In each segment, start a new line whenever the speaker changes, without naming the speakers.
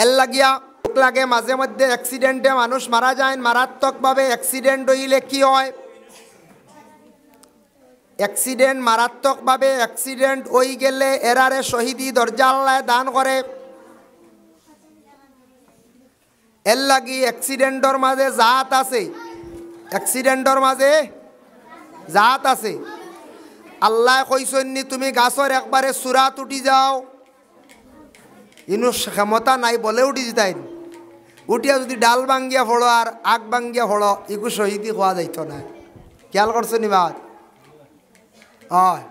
এর লাগিয়া লাগে মাঝে মধ্যে অ্যাক্সিডেন্টে মানুষ মারা যায়। মারাত্মকভাবে অ্যাক্সিডেন্ট হইলে কি হয়? অ্যাক্সিডেন্ট মারাত্মকভাবে অ্যাক্সিডেন্ট হয়ে গেলে এরারে শহীদি দরজা আল্লাহ দান করে। এর লাগি অ্যাক্সিডেন্টর মাঝে জাত আছে, অ্যাক্সিডেন্টর মাঝে জাত আছে। আল্লাহ কইসন্নি তুমি গাছর একবারে সুরাত উঠি যাও, ইনু ক্ষমতা নাই বলে উঠি যেতাই। উঠিয়া যদি ডাল ভাঙ্গিয়া ফোড়ো আর আগ ভাঙ্গিয়া ফোড়ো, এগু শহীদি খোয়া যাইত না। খেয়াল করছো নি বাদ? হয়,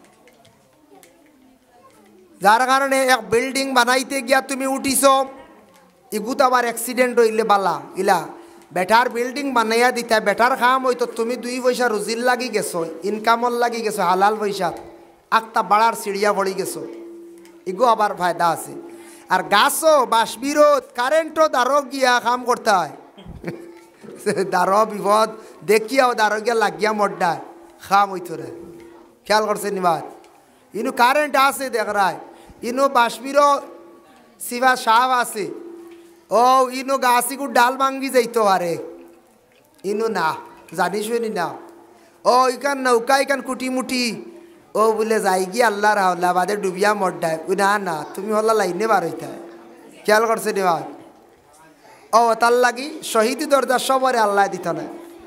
যার কারণে এক বিল্ডিং বানাইতে গিয়া তুমি উঠিছ, ইগুত আবার অ্যাক্সিডেন্ট হইলে বালা ইলা বেটার বিল্ডিং বানাইয়া দিতা, বেটার কাম হইতো। তুমি 2 পয়সা রুজির লাগি গেছো, ইনকামর লাগি গেছো, হালাল পয়সা আক্তা বাড়ার সিঁড়িয়া পড়ি গেছো, ইগো আবার ফায়দা আছে। আর গাছও বাসবিরোধ কারেন্টও দারো গিয়া কাম করতে হয়। দারো বিপদ দেখিয়াও দারো গিয়া লাগিয়া মড্ডায় খাম হইতো রে। খেয়াল করছে নিবাদ? ইনু কারেন্ট আছে দেখ রায়, ইনু বাসবিরও শিবা সাহ আছে। ও ইনু গাছিগু ডাল ভাঙ্গি যাইতো আরে, ইনু না জানিস না। ও ইকান নৌকা ইকান কুটি মুটি ও বলে যাই গিয়ে আল্লাহ রাহল্লা বাদে ডুবিয়া মড্ডায়। না না, তুমি হল্লা লাইনে বার হইতে। খেয়াল করছে নিবাদ? ও তার লাগি শহীদি দরজা সবরে আল্লাহ দিত না।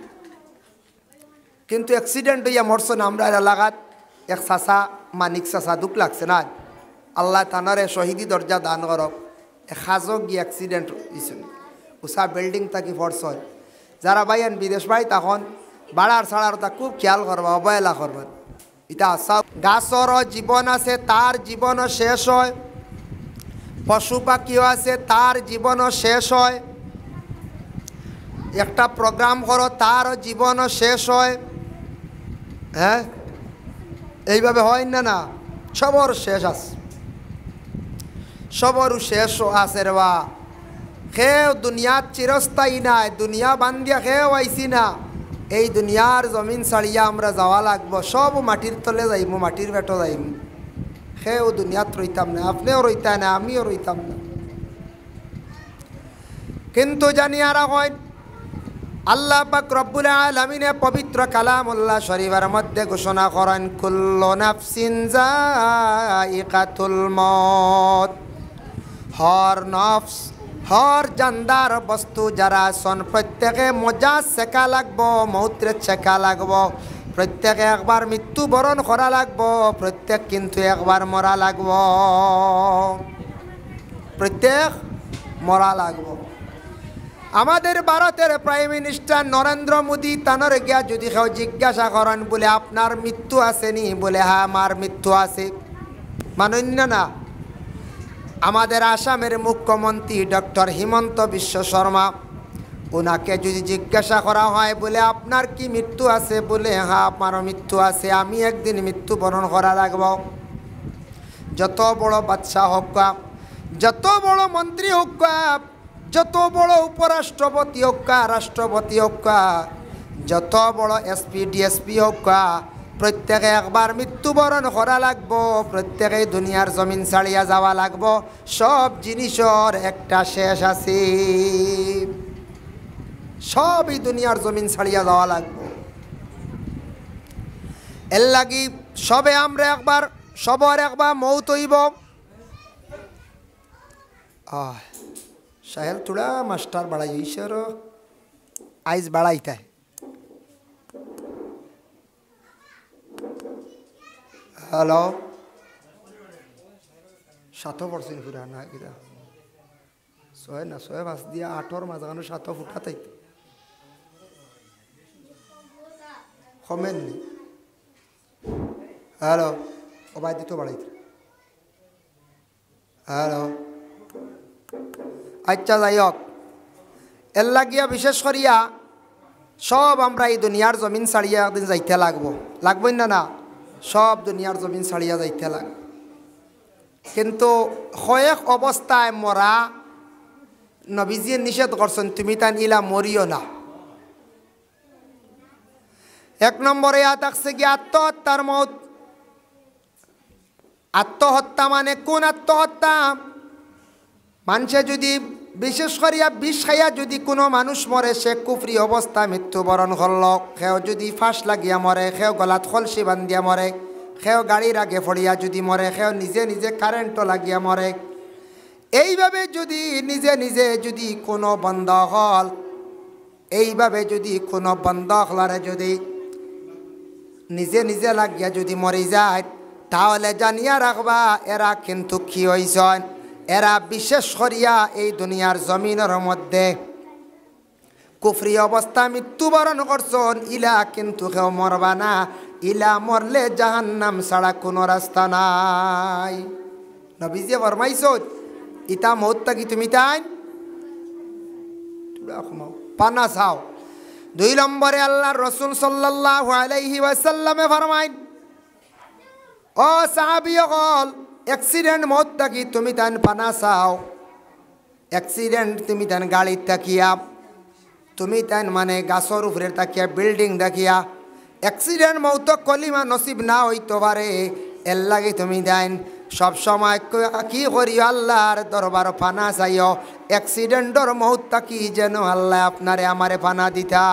কিন্তু অ্যাক্সিডেন্ট হইয়া মরছে না আমরা এলাকাত এক চাষা, মানিক চাষা, দুঃখ লাগছে না। আল্লাহ তানারে শহীদি দরজা দান করক। হাজক গিয়ে অ্যাক্সিডেন্ট হয়েছে, উষা বিল্ডিং থাকি ফর্স হয়। যারা বাইন বিদেশ বাই তখন বাড়ার ছাড়ার তা খুব খেয়াল করবা, অবহেলা করবেন। এটা আশা গাছরও জীবন আছে, তার জীবনও শেষ হয়। পশু পাখিও আছে, তার জীবনও শেষ হয়। একটা প্রোগ্রাম করো, তারও জীবনও শেষ হয়। হ্যাঁ, এইভাবে হয় না? না, সবর শেষ আছে, সবরও শেষ আছে রে বা। খেও দুনিয়ার চিরস্থায়ী নাই, দুনিয়া বান্ধিয়া খেও আইসি না। এই দুনিয়ার জমিন ছাড়িয়া আমরা যাওয়া লাগবো, সব মাটির তলে যাইব, মাটির বেটো যাইব। খেও দুনিয়াত রইতাম না, আপনিও রইতাম না, আমিও রইতাম না। কিন্তু জানি আর হয় আল্লাহ পাক রব্বুল আলামিনে পবিত্র কালামুল্লাহ শরীফের মধ্যে ঘোষণা করেন, কুল্লু নাফসিন যায়িকাতুল মউত। হর নফস, হর জানদার বস্তু যারা আছেন প্রত্যেকে মজা শেখা লাগবো, মৌত্রে শেখা লাগবো। প্রত্যেকে একবার মৃত্যুবরণ করা লাগবো, প্রত্যেক কিন্তু একবার মরা লাগবো, প্রত্যেক মরা লাগবো। আমাদের ভারতের প্রাইম মিনিস্টার নরেন্দ্র মোদী তানর গিয়া যদি কেউ জিজ্ঞাসা করেন বলে আপনার মৃত্যু আসেনি, বলে হ্যাঁ আমার মৃত্যু আছে, মানন্য না। আমাদের আসামের মুখ্যমন্ত্রী ডক্টর হিমন্ত বিশ্ব শর্মা, ওনাকে যদি জিজ্ঞাসা করা হয় বলে আপনার কি মৃত্যু আছে, বলে হ্যাঁ আমারও মৃত্যু আছে, আমি একদিন মৃত্যুবরণ করা লাগব। যত বড় বাদশাহ হোক, যত বড় মন্ত্রী হোক, যত বড় উপরাষ্ট্রপতি হোক, রাষ্ট্রপতি হোক, যত বড় এসপি ডিএসপি হোক, প্রত্যেকে একবার মৃত্যুবরণ করা লাগবো, প্রত্যেকে দুনিয়ার জমিন ছাড়িয়া যাওয়া লাগবো। সব জিনিসের একটা শেষ আছে, সবই দুনিয়ার জমিন ছাড়িয়া যাওয়া লাগবো। এর লাগি সবে আমরা একবার, সবার একবার মৌত হইব। সাহেল থোড়া মাস্টার বাড়াই ঈশ্বর আইজ বাড়াইতে। হ্যালো, 7% ফুরা না কিরা 6 না 6 বাস দিয়া 8 মাঝখানে 7 ফুটাতেই কমেননি। হ্যালো, ওবাই দিত বাড়াইতে। হ্যালো, আচ্ছা যাই হোক, এর লাগিয়া বিশেষ করিয়া সব আমরা এই দুনিয়ার জমিন ছাড়িয়া একদিন যাইতে লাগবো, লাগবই না? না, সব দুনিয়ার জমিন ছাড়িয়া যাইতে লাগ। কিন্তু কয়েক অবস্থায় মরা নবীজিয়ে নিষেধ করছেন, তুমি তান ইলা মরিও না। 1 নম্বরে থাকছে কি আত্মহত্যার মত। আত্মহত্যা মানে কোন আত্মহত্যা? মানুষে যদি বিশেষ করিয়া বিষ খাইয়া যদি কোনো মানুষ মরে সে কুফরি অবস্থা মৃত্যুবরণ করল, সেও যদি ফাঁস লাগিয়া মরে, সেও গলাত খলসি বান্ধিয়া মরে, সেও গাড়ির আগে পড়িয়া যদি মরে, সেও নিজে নিজে কারেন্টও লাগিয়া মরে, এইভাবে যদি নিজে নিজে যদি কোনো বন্ধ হল, এইভাবে যদি কোনো বন্ধ হলারে যদি নিজে নিজে লাগিয়া যদি মরে যায়, তাহলে জানিয়া রাখবা এরা কিন্তু কি হইছেন, এরা বিশেষ করিয়া এই দুনিয়ার জমিনের মধ্যে কুফরি অবস্থা মৃত্যুবরণ করছেন। ইলা কিন্তু কেউ মরবা না, ইলা মরলে জাহান্নাম ছাড়া কোনো রাস্তা নাই। নবীজি ফরমাইছেন ইতা মৌতটা কি তুমি তাই পানা চাও। 2 নম্বরে আল্লাহর রাসূল সাল্লাল্লাহু আলাইহি ওয়াসাল্লামে ফরমাইন, ও সাহাবীগণ, অ্যাক্সিডেন্ট মৌতটা কি তুমি তাই পানা চাও। অ্যাক্সিডেন্ট তুমি তাই গাড়ির তাকিয়া, তুমি তাই মানে গাছর উপরে তাকিয়া, বিল্ডিং দেখিয়া অ্যাক্সিডেন্ট মৌত কলিমা নসিব না হইতে পারে, এর লাগে তুমি দেন সবসময় কি করিও আল্লাহর দরবার পানা চাইও, অ্যাক্সিডেন্টর মৌতটা কি যেন আল্লাহ আপনারে আমারে পানা দিতা।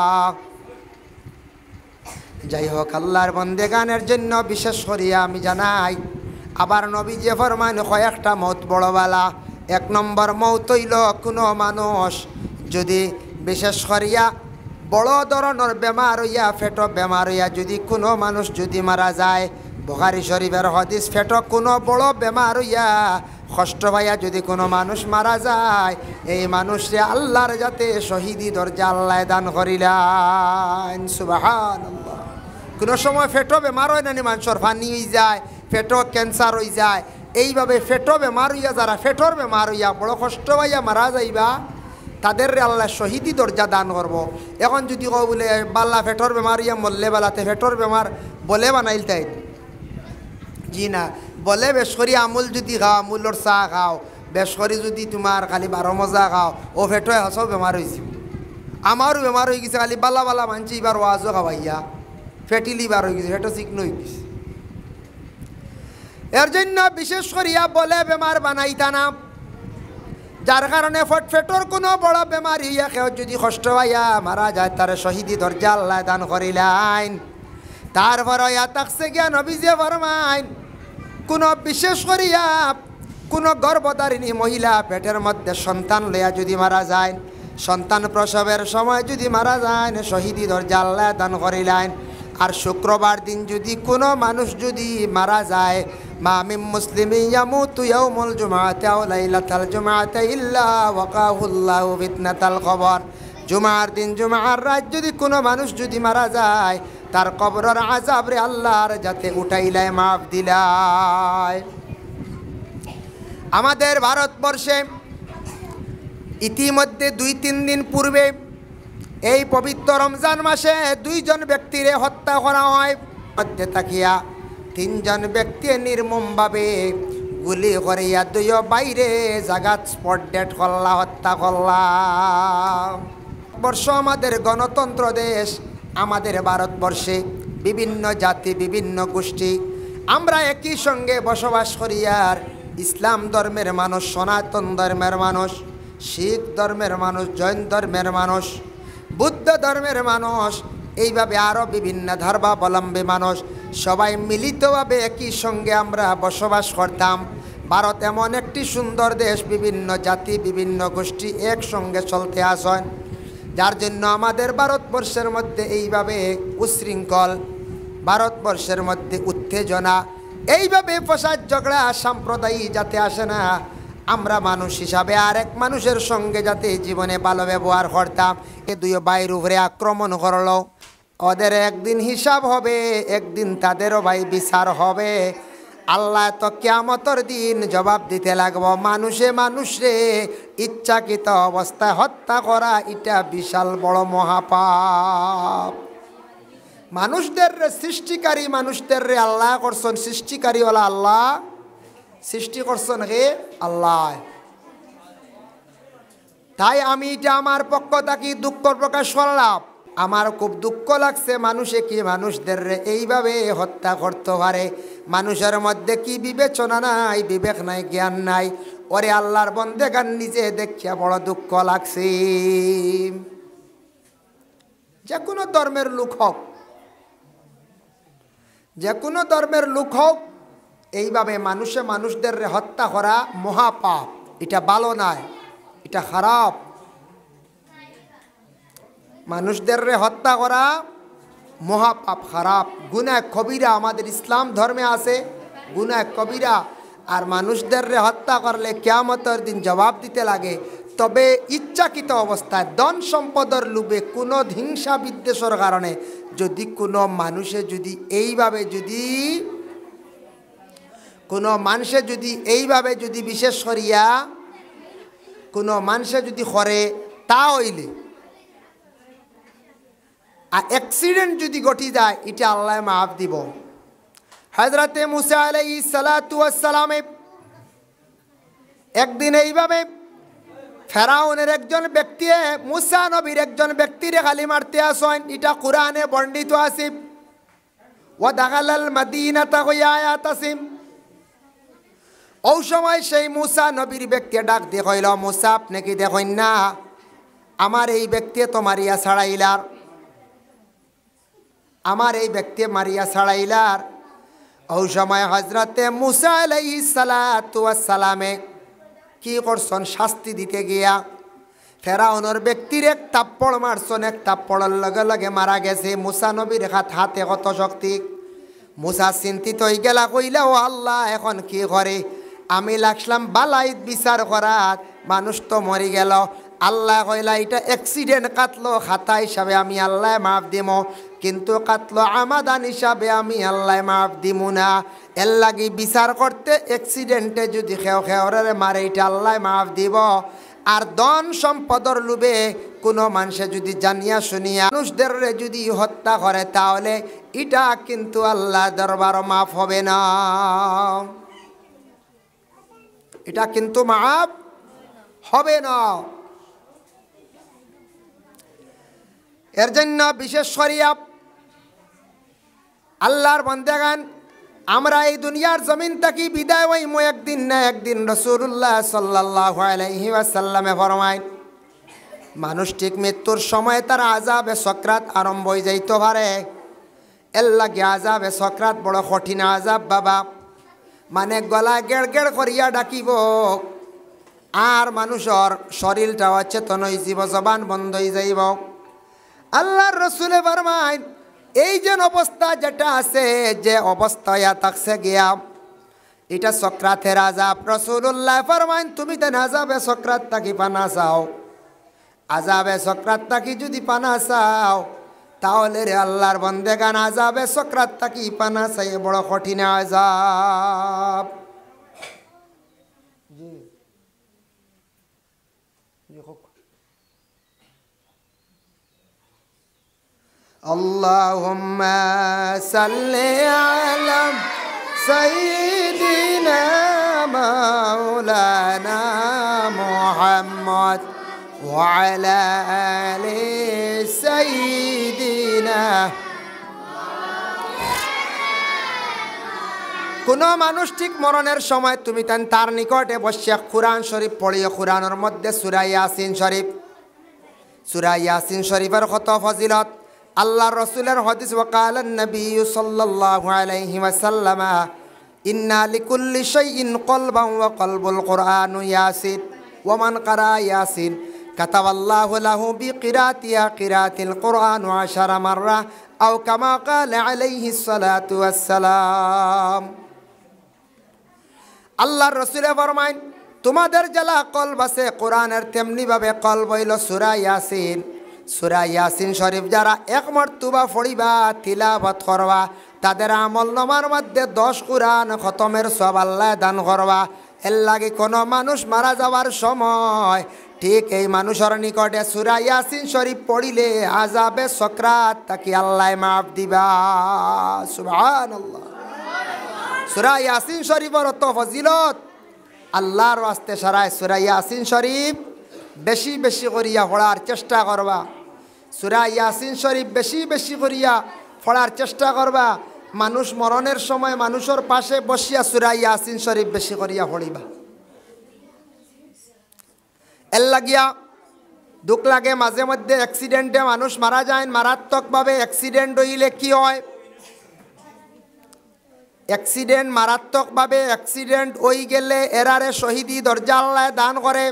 যাই হোক, আল্লাহর বন্দেগানের জন্য বিশেষ করিয়া আমি জানাই, আবার নবী যে ফরমান কয়েকটা মৌত বড় বালা। 1 নম্বর মৌত হইল কোনো মানুষ যদি বিশেষ করিয়া বড় ধরনের বেমার হইয়া, ফেটো বেমার হইয়া যদি কোনো মানুষ যদি মারা যায়, বুখারী শরীফের হাদিস, ফেটো কোনো বড় বেমার হইয়া কষ্ট পাইয়া যদি কোনো মানুষ মারা যায়, এই মানুষে আল্লাহর যাতে শহীদি দরজা আল্লাহ দান করিলেন। সুবহানাল্লাহ। কোনো সময় ফেটো বেমার হয় না, মানুষের ফানি হয়ে যায়, ফেটো ক্যান্সার হয়ে যায়, এইভাবে ফেটো বেমার হইয়া যারা ফেটোর বেমার হইয়া বড় কষ্ট পাইয়া মারা যাইবা, তাদের আল্লাহ শহীদি দরজা দান করব। এখন যদি কও বলে বাল্লা ফেটোর বেমার হইয়া মরলে বেলাতে ফেটোর বেমার বলে বানাইল তাই, জি না, বলে বেশ করি আমুল যদি খাও, আমুলর চাহ খাও, বেশ করি যদি তোমার খালি 12 মজা খাও, ও ফেটো সব বেমার হয়েছে। আমারও বেমার হয়ে গেছে, খালি বাল্লা বাল্লা মানছি এবার ওয়াজও খাওয়াইয়া ফ্যাটি লিভার হয়ে গেছে, ফেটো চিকন হয়ে গেছে। এর জন্য বিশেষ করিয়া বলে বেমার বানাইতা না, যার কারণে ফেটোর কোনো বড় বেমার হইয়া কেউ যদি কষ্ট পাইয়া মারা যায়, তার শহীদি দরজা আল্লাহ দান করিলেন। তারপর থাকছে গিয়া নবীজি ফরমাইন, কোনো বিশেষ করিয়া কোনো গর্ভধারিণী মহিলা পেটের মধ্যে সন্তান লইয়া যদি মারা যায়, সন্তান প্রসবের সময় যদি মারা যায়, শহীদি দরজা আল্লাহ দান করিলেন। আর শুক্রবার দিন যদি কোনো মানুষ যদি মারা যায়, মা মিন মুসলিমিন ইয়ামুতু ইয়াউমুল জুমআতি আও লাইলাতাল জুমআতি ইল্লা ওয়াকাহুল্লাহু ফিতনাতাল কবর। জুমার দিন জুমার রাত যদি কোনো মানুষ যদি মারা যায়, তার কবরের আযাব রে আল্লাহর যাতে উঠাইলাই মাফ দিলাই। আমাদের ভারতবর্ষে ইতিমধ্যে 2-3 দিন পূর্বে এই পবিত্র রমজান মাসে 2 জন ব্যক্তিরে হত্যা করা হয়। মধ্যে তাকিয়া 3 জন ব্যক্তি নির্মমভাবে গুলি করিয়া 2 বাইরে জাগাত স্পট ডেট করলা, হত্যা করলা। বর্ষ আমাদের গণতন্ত্র দেশ, আমাদের ভারতবর্ষে বিভিন্ন জাতি বিভিন্ন গোষ্ঠী আমরা একই সঙ্গে বসবাস করি। আর ইসলাম ধর্মের মানুষ, সনাতন ধর্মের মানুষ, শিখ ধর্মের মানুষ, জৈন ধর্মের মানুষ, বুদ্ধ ধর্মের মানুষ, এইভাবে আরও বিভিন্ন ধর্মাবলম্বী মানুষ সবাই মিলিতভাবে একই সঙ্গে আমরা বসবাস করতাম। ভারত এমন একটি সুন্দর দেশ, বিভিন্ন জাতি বিভিন্ন গোষ্ঠী একসঙ্গে চলতে আসেন, যার জন্য আমাদের ভারতবর্ষের মধ্যে এইভাবে উশৃঙ্খল, ভারতবর্ষের মধ্যে উত্তেজনা, এইভাবে ফসাদ ঝগড়া সাম্প্রদায়িক যাতে আসে না। আমরা মানুষ হিসাবে আরেক মানুষের সঙ্গে যাতে জীবনে ভালো ব্যবহার করতাম। এ 2 ভাইয়ের উপরে আক্রমণ করলো, ওদের একদিন হিসাব হবে, একদিন তাদেরও ভাই বিচার হবে। আল্লাহ তো কিয়ামতের দিন জবাব দিতে লাগবো। মানুষে মানুষে ইচ্ছাকৃত অবস্থায় হত্যা করা এটা বিশাল বড় মহাপাপ। মানুষদের সৃষ্টিকারী, মানুষদের রে আল্লাহ করছেন সৃষ্টিকারী ওলা আল্লাহ, সৃষ্টি করছেন হে আল্লাহ। তাই আমি এটা আমার পক্ষ থেকে দুঃখ প্রকাশ করলাম। আমার খুব দুঃখ লাগছে, মানুষে কি মানুষদের এইভাবে হত্যা করতে পারে? মানুষের মধ্যে কি বিবেচনা নাই, বিবেক নাই, জ্ঞান নাই? ওরে আল্লাহর বন্দেগান নিজে দেখিয়া বড় দুঃখ লাগছে। যে কোনো ধর্মের লোক হোক, যে কোনো ধর্মের লোক হোক, এইভাবে মানুষদের হত্যা করা মহাপাপ। এটা ভালো নয়, এটা খারাপ। মানুষদের হত্যা করা মহাপাপ, খারাপ, গুনাহ কবিরা। আমাদের ইসলাম ধর্মে আছে গুনাহ কবিরা। আর মানুষদের হত্যা করলে কিয়ামতের দিন জবাব দিতে লাগে। তবে ইচ্ছাকৃত অবস্থায় ধন সম্পদের লোভে কোনো হিংসা বিদ্বেষের কারণে যদি কোনো মানুষে যদি এইভাবে যদি বিশেষ করিয়া কোনো মানুষে যদি করে, তা হইলে আর অ্যাক্সিডেন্ট যদি ঘটি যায়, এটা আল্লাহ মাফ দিব। হযরতে মুসা আলাইহিস সালাতু ওয়াস সালামে একদিন এইভাবে ফেরাউনের একজন ব্যক্তি মুসা নবীর একজন ব্যক্তিরে গালি মারতে আসেন। এটা কোরআনে বর্ণিত আছে। ওয়া দাখালাল মাদিনাতা ওয়া আয়াত আছে। ওই সময় সেই মুসা নবীর ব্যক্তি ডাক দিয়ে কইল, মুসা আপনি কি দেখেন না আমার এই ব্যক্তি তো মারিয়া ছাড়াইলার, আমার এই ব্যক্তি মারিয়া ছাড়াইলার। ওই সময় হযরতে মুসা আলাইহিস সালাতু ওয়াস সালামে কি করছেন, শাস্তি দিতে গিয়া ফেরাউনের ব্যক্তির এক থাপ্পড় মারছেন। এক থাপ্পড়ের লগে লগে মারা গেছে। মুসা নবীর হাতে কত শক্তি। মুসা চিন্তিত হয়ে গেলা, কইলা ও আল্লাহ এখন কি করে, আমি লাগলাম বালাইত বিচার করার, মানুষ তো মরে গেল। আল্লাহ কইলা এটা অ্যাক্সিডেন্ট, কাটলো খাতা হিসাবে আমি আল্লাহ মাফ দিব, কিন্তু কাটলো আমাদান হিসাবে আমি আল্লাহ মাফ দিব না। এর লাগি বিচার করতে অ্যাক্সিডেন্টে যদি খেওরে মারে, এটা আল্লাহ মাফ দিব। আর ধন সম্পদর লোভে কোনো মানুষে যদি জানিয়া শুনিয়া মানুষদের যদি হত্যা করে, তাহলে এটা কিন্তু আল্লাহ দরবার মাফ হবে না, এটা কিন্তু মাফ হবে না। এর জন্য বিশেষ করিয়া আল্লাহর বান্দাগান আমরা এই দুনিয়ার জমিন থেকে বিদায় হইমু একদিন না একদিন। রাসূলুল্লাহ সাল্লাল্লাহু আলাইহি ওয়াসাল্লামে ফরমায়, মানুষ ঠিক মৃত্যুর সময় তার আযাবে সকরাত আরম্ভ হয়ে যাইতে পারে। এর লাগে আযাবে সকরাত বড় কঠিন আযাব বাবা। মানে গলা গেড় গেড় করিয়া ডাকিব, আর মানুষের শরীরটা অচেতন হয়ে যাব, জবান বন্ধ হয়ে যাইব। আল্লাহর রাসূলে ফরমায়, এই যে অবস্থা যেটা আছে, যে অবস্থায় থাকছে গিয়া, এটা সকরাতের আযাব। রাসূলুল্লাহ ফরমায়, তুমি তো আযাবে সকরাত থাকি পানা চাও, আযাবে সকরাত থাকি যদি পানা চাও, তাহলে রে আল্লাহর বান্দাগান আযাবে সকরাত থাকি পানা চাই বড় কঠিন আযাব। আল্লাহুম্মা সাল্লি আলা সাইয়্যিদিনা মাওলানা মুহাম্মদ ওয়া আলা আলি সাইয়্যিদিনা। কোনো মানুষ ঠিক মরণের সময় তুমি তার নিকটে বসিয়া কুরআন শরীফ পড়িও। কুরআনের মধ্যে সূরা ইয়াসিন শরীফ, সূরা ইয়াসিন শরীফের কত ফজিলত। আল্লাহর রাসূলের হাদিস, ওয়াকালান নবী সাল্লাল্লাহু আলাইহি ওয়াসাল্লাম, ইন্না লিকুল্লি শাইইন কলবান ওয়া কলবুল কুরআনু ইয়াসিন, ওয়া মান ক্বারা ইয়াসিন কাতাবাল্লাহু লাহু বিকিরাতিয়া কিরাতিল কুরআন 10 মাররা আও কামা ক্বালা আলাইহিস সালাতু ওয়াস সালাম। আল্লাহর রাসূলে ফরমায়, তোমাদের জেলা কলব আছে কোরআনের, তেমনি ভাবে কলব হইল সূরা ইয়াসিন। সূরা ইয়াসিন শরীফ যারা এক মর্তবা পড়িবা, তিলাওয়াত করবা, তাদের আমলনামার মধ্যে 10 কোরআন খতমের সওয়াব আল্লাহ দান করবা। এর লাগে কোনো মানুষ মারা যাওয়ার সময় ঠিক এই মানুষের নিকটে সূরা ইয়াসিন শরীফ পড়িলে আযাবে সকরাত তাকে আল্লাহ মাফ দিবা। সুবহানাল্লাহ। সূরা ইয়াসিন শরীফের অত ফজিলত, আল্লাহর ওয়াস্তে সারায় সূরা ইয়াসিন শরীফ বেশি বেশি করিয়া পড়ার চেষ্টা করবা। সূরা ইয়াসিন শরীফ বেশি বেশি করিয়া পড়ার চেষ্টা করবা। মানুষ মরণের সময় মানুষের পাশে বসিয়া সূরা ইয়াসিন শরীফ বেশি করিয়া পড়িবা। এর লাগিয়া দুঃখ লাগে মাঝে মধ্যে অ্যাক্সিডেন্টে মানুষ মারা যায় মারাত্মকভাবে। অ্যাক্সিডেন্ট হইলে কি হয়? অ্যাক্সিডেন্ট মারাত্মকভাবে অ্যাক্সিডেন্ট হয়ে গেলে এরারে শহীদি দরজা আল্লাহ দান করে।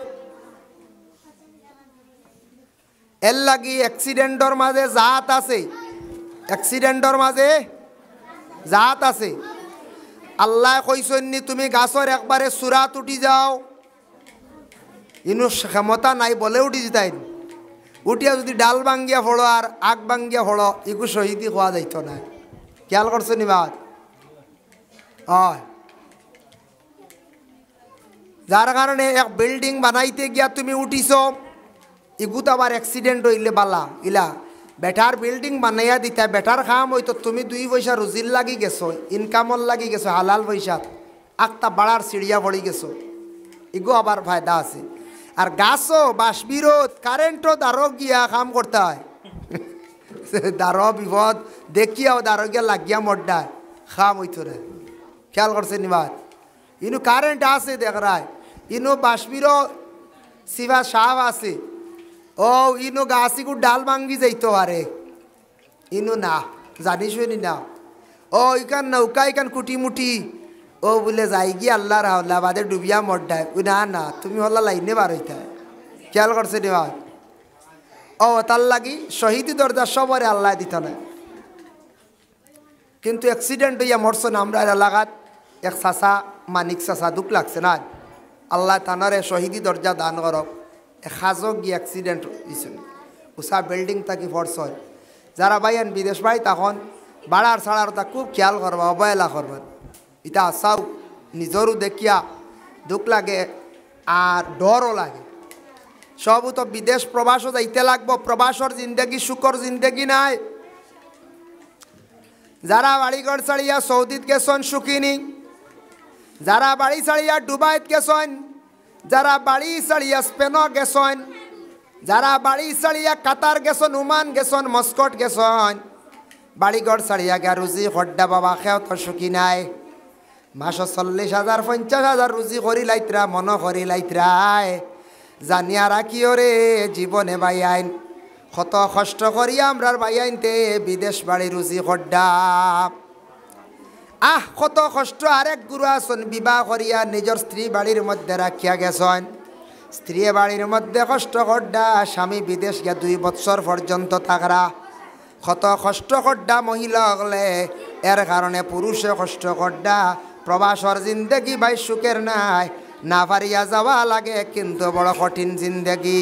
এর লাগি অ্যাক্সিডেন্টর মাঝে জাত আছে, অ্যাক্সিডেন্টর মাঝে জাত আছে। আল্লাহ কইসন্নি তুমি গাছর একবারে সুরাত উঠি যাও, ইনু ক্ষমতা নাই বলে উঠি যেতাই। উঠিয়া যদি ডাল ভাঙ্গিয়া ফড়ো আর আগ ভাঙ্গিয়া ফড়ো, এগু শহীদি হওয়া যাইত না। খেয়াল করছো নি বাদ? হয় যার কারণে এক বিল্ডিং বানাইতে গিয়া তুমি উঠিছ, এগুত আবার অ্যাক্সিডেন্ট হইলে বালা ইলা বেটার বিল্ডিং বানাইয়া দিতা বেটার কাম হইতো। তুমি 2 পয়সা রুজির লাগি গেছো, ইনকামর লাগি গেছো, হালাল পয়সা আক্তা বাড়ার সিঁড়িয়া পড়ি গেছো, এগু আবার ফায়দা আছে। আর গাছও বাসবিরোধ কারেন্টও দারো গিয়া কাম করতে হয়। দারো বিপদ দেখিয়াও দারো গিয়া লাগিয়া মড্ডায় খাম হইতো রে। খেয়াল করছে নিবাদ? ইনু কারেন্ট আছে দেখ রায়, ইনু বাসবিরও শিবা সাহ আছে। ও ইনু গাছিগু ডাল ভাঙ্গি যাইতো আরে, ইনু না জানিসই নি না। ও ইকান নৌকা ইকান কুটি মুটি ও বলে যাই গিয়ে আল্লাহ রাহল্লা বাদে ডুবিয়া মড্ডায়। না না তুমি হল্লা লাইনে বার হইতে। খেয়াল করছে নিবাদ? ও তার লাগি শহীদি দরজা সবরে আল্লাহ দিত না। কিন্তু অ্যাক্সিডেন্ট হইয়া মরছ না আমরা এলাকাত এক চাষা মানিক চাষা দুঃখ লাগছে না। আল্লাহ তানারে শহীদি দরজা দান করক। খাজক গিয়ে অ্যাক্সিডেন্ট হয়েছিল, উষা বিল্ডিং থাকি ফর্স হয়। যারা বাইয়ান বিদেশ বাই তখন বাড়ার ছাড়ার তা খুব খেয়াল করবা, অবহেলা করবেন। এটা আসাও নিজরও দেখিয়া দুঃখ লাগে আর ডরও লাগে। সবও তো বিদেশ প্রবাসও যাইতে লাগবো। প্রবাসর জিন্দগি সুখর জিন্দগি নাই। যারা বাড়িঘর ছাড়িয়া সৌদিত গেছেন সুখিনী, যারা বাড়ি ছাড়িয়া ডুবাইত গেছেন, যারা বাড়ি ছাড়িয়া স্পেন গেছেন, যারা বাড়ি ছাড়িয়া কাতার গেছেন, ওমান গেছেন, মস্কট গেছেন, বাড়িঘর ছাড়িয়া গিয়া রুজি খড্ডা বাবা খেও তো সুখী নাই। মাসো 40,000 50,000 রুজি করি লাইত্রা, মন করি লাইত্রায় জানিয়া রাখিও রে জীবনে বাই আইন কত কষ্ট করিয়া আমরার বাই আইনতে বিদেশ বাড়ি রুজি খড্ডা। কত কষ্ট। আরেক গুরু আসন বিবাহ করিয়া নিজের স্ত্রী বাড়ির মধ্যে রাখিয়া গেছেন, স্ত্রী বাড়ির মধ্যে কষ্ট খড্ডা, স্বামী বিদেশ গিয়া 2 বছর পর্যন্ত থাকরা কত কষ্ট খড্ডা মহিলা হলে। এর কারণে পুরুষে কষ্ট খড্ডা। প্রবাসর জিন্দগি ভাই সুখের নাই, না পারিয়া যাওয়া লাগে কিন্তু বড় কঠিন জিন্দগি।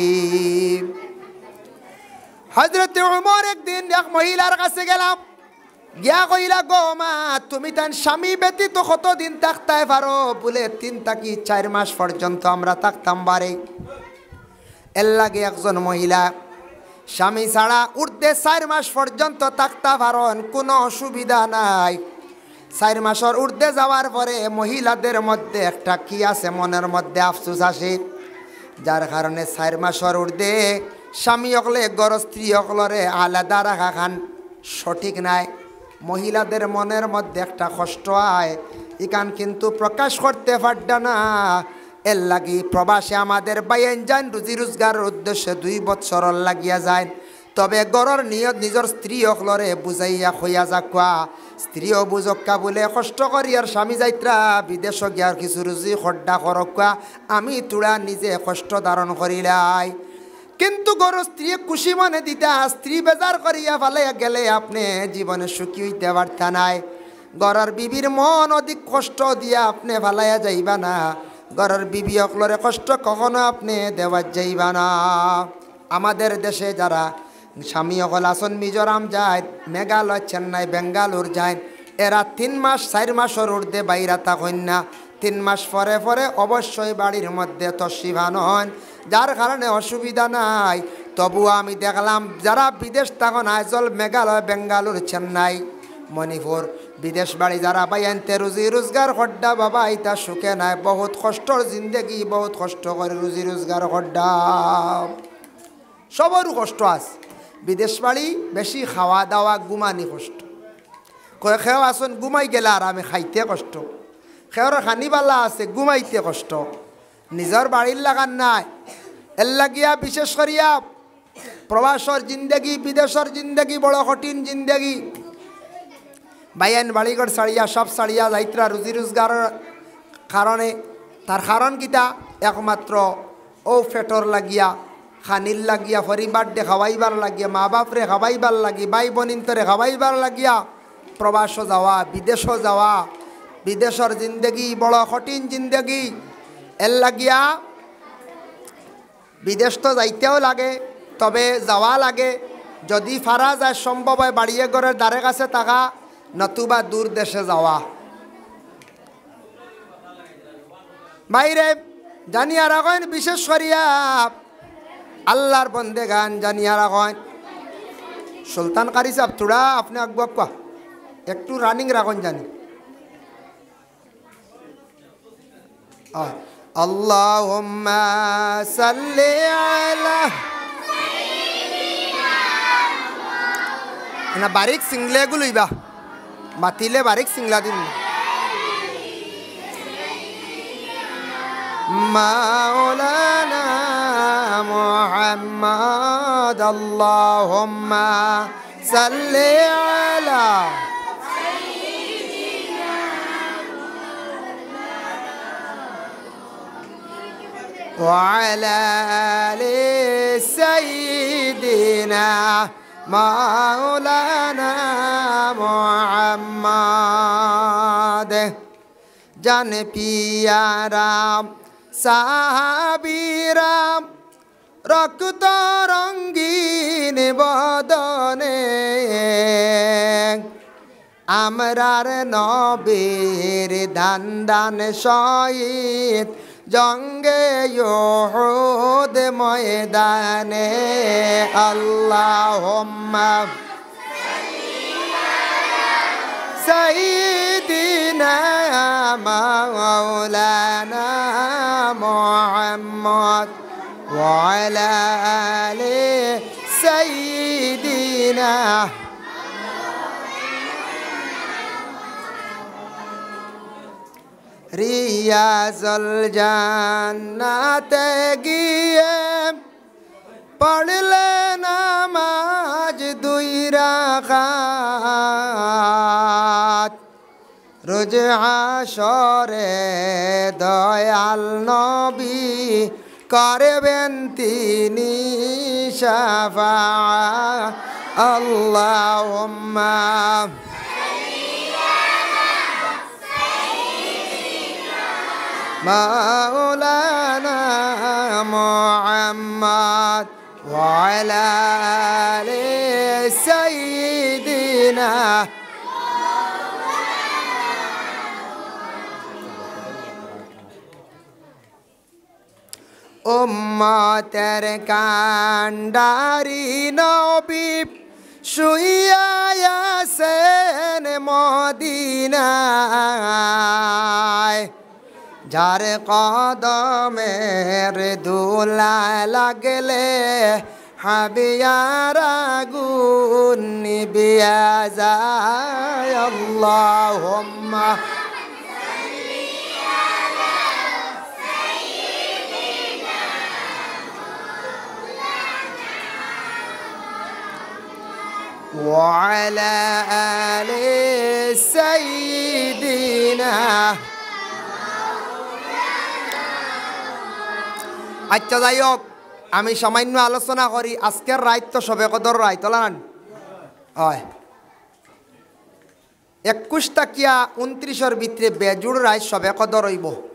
হযরত উমর একদিন এক মহিলার কাছে গেলাম, গিয়া কইলা গো মা তুমি তার স্বামী ব্যতীত কতদিন থাকতে পারো? বলে 3 থেকে 4 মাস পর্যন্ত আমরা থাকতাম বারে। এর লাগে একজন মহিলা স্বামী ছাড়া উর্ধে 4 মাস পর্যন্ত থাকতে পারেন, কোনো অসুবিধা নাই। 4 মাসের উর্ধে যাওয়ার পরে মহিলাদের মধ্যে একটা কি আছে, মনের মধ্যে আফসোস আসে, যার কারণে 4 মাসের উর্ধে স্বামী অকলে গর স্ত্রী অকলরে আলাদা রাখা খান সঠিক নাই। মহিলাদের মনের মধ্যে একটা কষ্ট হয়, ইকান কিন্তু প্রকাশ করতে পারডা না। এর লাগি প্রবাসে আমাদের বাইন যান রুজি রোজগারের উদ্দেশ্যে 2 বছর লাগিয়া যায়। তবে গরর নিয়ত নিজের স্ত্রী অকলরে বুঝাইয়া খইয়া যাকুয়া, স্ত্রীও বুঝক্কা বলে কষ্ট করি আর স্বামী যাইত্রা বিদেশ গিয়ার কিছু রুজি খড্ডা করকুয়া, আমি তোরা নিজে কষ্ট ধারণ করিলাই। কিন্তু গরু স্ত্রী খুশি মনে দিতা, স্ত্রী বেজার করিয়া ফালাইয়া গেলে আপনি জীবনে সুখী হইতে পারতা নাই। গড়ার বিবির মন অধিক কষ্ট দিয়া আপনি ফালাইয়া যাইবা না। গড়ার বিবি অকলরে কষ্ট কখনো আপনি দেওয়া যাইবা না। আমাদের দেশে যারা স্বামী অকল আসন মিজোরাম যায়, মেঘালয়, চেন্নাই, বেঙ্গালুর যায়, এরা 3 মাস 4 মাসের ঊর্ধ্বে বাইরা থাকেন না। 3 মাস পরে পরে অবশ্যই বাড়ির মধ্যে তশরিফান হন, যার কারণে অসুবিধা নাই। তবুও আমি দেখলাম যারা বিদেশ থাকেন, আইজল, মেঘালয়, বেঙ্গালুর, চেন্নাই, মণিপুর, বিদেশ বাড়ি যারা বাইনতে রুজি রোজগার খড্ডা বাবা ইতা সুখে নাই। বহুত কষ্টর জিন্দগি, বহুত কষ্ট করে রুজি রোজগার খড্ডা, সবরও কষ্ট আছে। বিদেশ বাড়ি বেশি খাওয়া দাওয়া ঘুমানি কষ্ট। কয় খেও আসুন ঘুমাই গেলে আর আমি খাইতে কষ্ট, খেওর খানিবালা আছে ঘুমাইতে কষ্ট। নিজের বাড়ির লাগান নাই, এর লাগিয়া বিশেষ করিয়া প্রবাসর জিন্দগি বিদেশর জিন্দগি বড় কঠিন জিন্দগি। বাইয়ান বাড়িঘর ছাড়িয়া সব ছাড়িয়া যাইত্রা রুজি রোজগারের কারণে। তার কারণ কিতা? একমাত্র ও ফেটর লাগিয়া, খানির লাগিয়া, পরিবার দে খাওয়াইবার লাগিয়া, মা বাপরে খাওয়াইবার লাগি, ভাই বোনিন্তরে খাওয়াইবার লাগিয়া প্রবাস যাওয়া, বিদেশও যাওয়া। বিদেশর জিন্দগি বড় কঠিন জিন্দগি। এর লাগিয়া বিদেশ তো যাইতেও লাগে, তবে যাওয়া লাগে। যদি ফারা যায় সম্ভব হয় বাড়িয়ে ঘরের দ্বারে কাছে থাকা, নতুবা দূর দেশে যাওয়া। বাইরে জানিয়া রাখেন, বিশেষ করিয়া আল্লাহর বন্দেগান জানিয়া রাখেন। সুলতান কারি সাহেব থোড়া আপনি আগুয়া একটু রানিং রাখেন জানি। আল্লাহুম্মা সাল্লি আলা না বারিক সিংলে গুলইবা বাতিলে বারিক সিংলা দিন। মাওলানা মুহাম্মদ আল্লাহুম্মা সাল্লি আলা وعلى آل سيدنا مولانا محمد জান পিয়ারাম সাহাবীরাম রক্ত রঙ্গিন বদনে আমরার নবীর দান দান শহীদ জঙ্গে উহুদ ময়দানে। আল্লাহুম্মা সাইয়্যিদিনা মাওলানা মুহাম্মদ ওয়া আলা আলি সাইয়্যিদিনা রিয়াজুল জান্নাতে গিয়ে পড়লে নামাজ দুই রাকাত। রোজ হাশরে দয়াল নবী করবেন তিনি শাফাআত। আল্লাহুম্মা مولانا محمد وعلى آل سيدنا উম্মতের কান্ডারি নবী শুইয়া আছেন মদিনায়। যার কদমের ধুলা লাগলে হাবিয়ার আগুন নিভিয়া যায়। আল্লাহুম্মা ওয়া আলা আলি সাইয়্যিদিনা। আচ্ছা যাই হোক, আমি সামান্য আলোচনা করি। আজকের রাত তো সবে কদর রাত হলান হয় 21 টাকিয়া 29-এর ভিতরে বেজুড় রাত সবে কদর হইব।